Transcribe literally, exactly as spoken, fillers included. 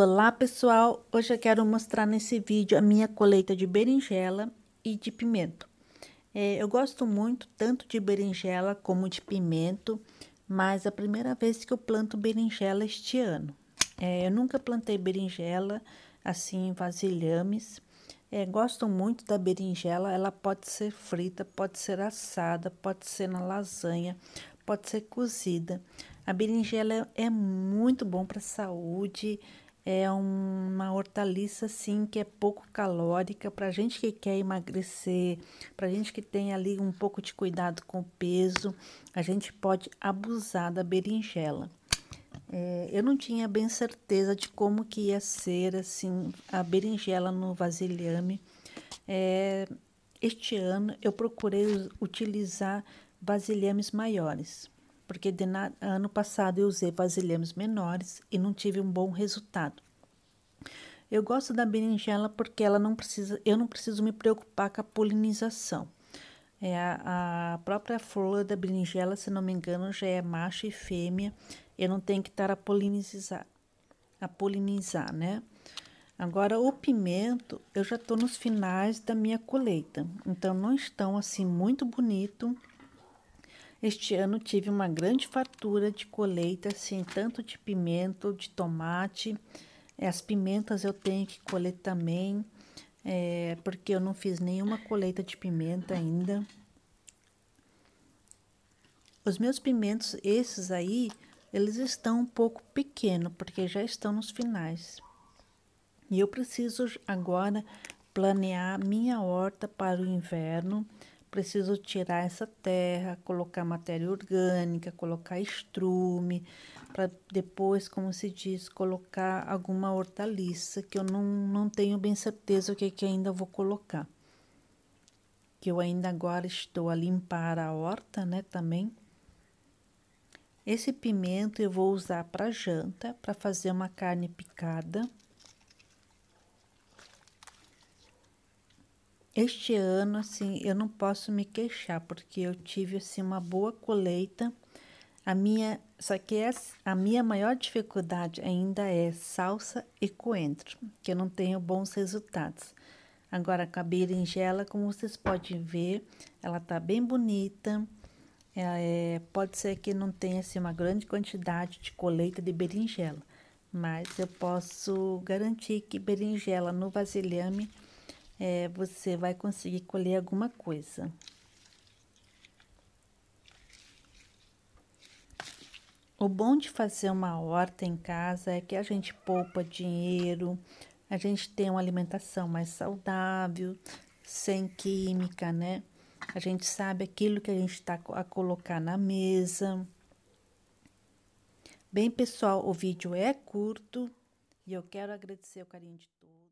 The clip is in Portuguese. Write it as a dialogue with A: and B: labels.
A: Olá pessoal, hoje eu quero mostrar nesse vídeo a minha colheita de berinjela e de pimento. É, eu gosto muito tanto de berinjela como de pimento, mas é a primeira vez que eu planto berinjela este ano. É, eu nunca plantei berinjela assim em vasilhames. É, gosto muito da berinjela, ela pode ser frita, pode ser assada, pode ser na lasanha, pode ser cozida. A berinjela é, é muito bom para a saúde, é uma hortaliça assim que é pouco calórica para gente que quer emagrecer, para gente que tem ali um pouco de cuidado com o peso, a gente pode abusar da berinjela. É, eu não tinha bem certeza de como que ia ser assim a berinjela no vasilhame. É, este ano eu procurei utilizar vasilhames maiores, porque de na, ano passado eu usei vasilhames menores e não tive um bom resultado. Eu gosto da berinjela porque ela não precisa, eu não preciso me preocupar com a polinização. É a, a própria flor da berinjela, se não me engano, já é macho e fêmea. Eu não tenho que estar a polinizar, a polinizar, né? Agora, o pimento, eu já estou nos finais da minha colheita, então não estão assim muito bonito. Este ano tive uma grande fartura de colheita, assim, tanto de pimento, de tomate. As pimentas eu tenho que colher também, é, porque eu não fiz nenhuma colheita de pimenta ainda. Os meus pimentos, esses aí, eles estão um pouco pequenos, porque já estão nos finais. E eu preciso agora planear minha horta para o inverno. Preciso tirar essa terra, colocar matéria orgânica, colocar estrume, para depois, como se diz, colocar alguma hortaliça, que eu não, não tenho bem certeza o que, que ainda vou colocar. Que eu ainda agora estou a limpar a horta, né, também. Esse pimento eu vou usar para janta, para fazer uma carne picada. Este ano, assim, eu não posso me queixar, porque eu tive, assim, uma boa colheita. A minha, só que essa, a minha maior dificuldade ainda é salsa e coentro, que eu não tenho bons resultados. Agora, com a berinjela, como vocês podem ver, ela tá bem bonita. É, pode ser que não tenha, assim, uma grande quantidade de colheita de berinjela, mas eu posso garantir que berinjela no vasilhame é, você vai conseguir colher alguma coisa. O bom de fazer uma horta em casa é que a gente poupa dinheiro, a gente tem uma alimentação mais saudável, sem química, né? A gente sabe aquilo que a gente está a colocar na mesa. Bem, pessoal, o vídeo é curto e eu quero agradecer o carinho de todos.